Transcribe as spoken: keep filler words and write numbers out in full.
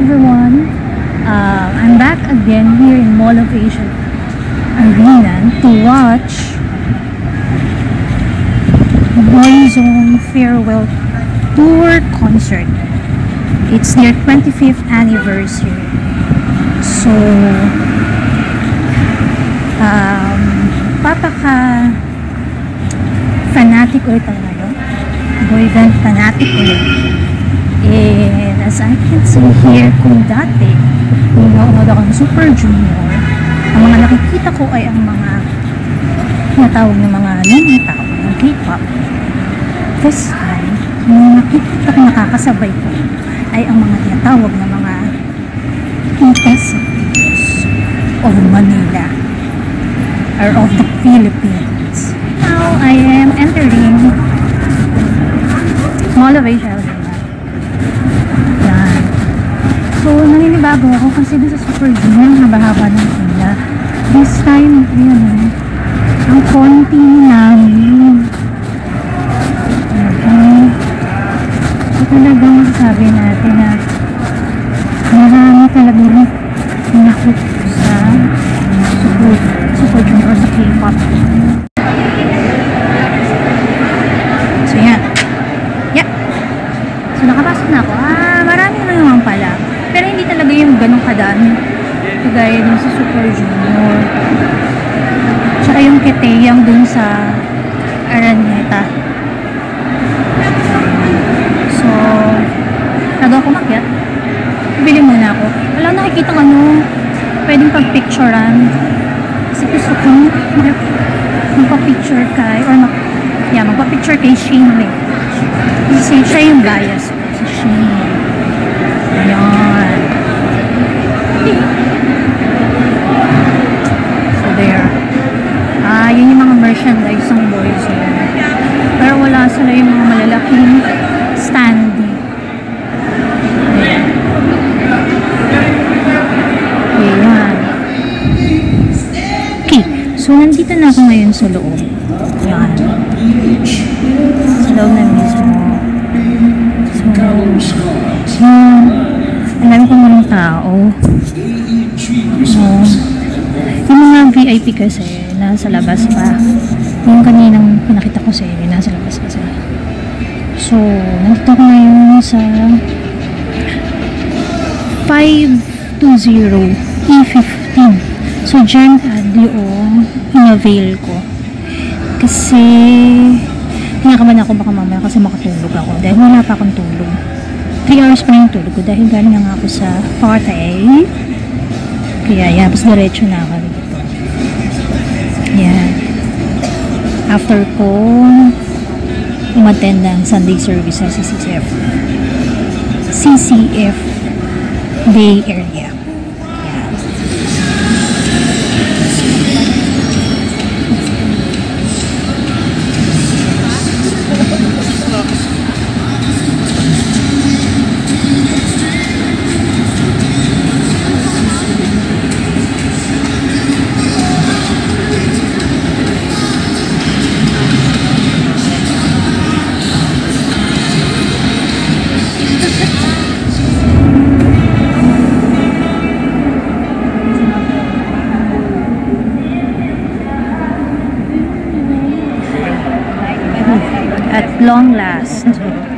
everyone, uh, I'm back again here in Mall of Asia Arena to watch Boyzone Farewell Tour concert. It's their twenty-fifth anniversary. So, um, papaka fanatic ulit ang ngayon. Boy band fanatic ulit. And as I can see here, kung dati, kung naunod ako ng Super Junior, ang mga nakikita ko ay ang mga natawag ng mga lumang tao ng K-pop. This time, yung nakikita ko nakakasabay ko ay ang mga tinatawag na mga quintessence of Manila or of the Philippines. Now, I am entering Mall of Asia Arena. Yan. So, naninibago ako kasi dun sa Super Junior, ang haba-haba ng pila. This time, yan, ang konti namin. Okay. So, talagang masasabi natin na marami talaga rin nakot sa Super, Super Junior sa K-pop. So, yan. Yeah. So, nakapasok na ako. Ah, marami na naman pala. Pero hindi talaga yung ganong kadami. Kagaya dun sa Super Junior. Tsaka yung Keteyang dun sa Araneta. So, bago ako makyat, bili muna ako. Wala nakikita ng ano, pwedeng pag-picturean. Kasi gusto ko magpa-picture kay, or mag, yeah, magpa-picture kay Shane Lee. Kasi siya yung bias ko. Si Shane. Ayan. So, there. Ah, yun yung mga merchandise ng Boyzone. Pero wala sila yung mga malalaking standee. Ayan. Ayan. Okay. So, nandito na ako ngayon sa loob. Ayan. Sa loob na mismo. So, ayan. Ang dami ko mga tao. So, yung mga V I P kasi, nasa labas pa. Yung kaninang pinakita ko sa inyo, nasa labas kasi. So, nandito ko ngayon sa five twenty E fifteen. So, dyan ad yung in-avail ko. Kasi, kinakabahan ako baka mamaya kasi makatulog ako. Dahil wala pa akong tulog. three hours pa yung tulog ko dahil galing nga ako sa party. Kaya, yan. Tapos diretso na ako dito. Yan. After ko umattend ng Sunday service sa C C F. C C F Bay Area. Yan. At long last,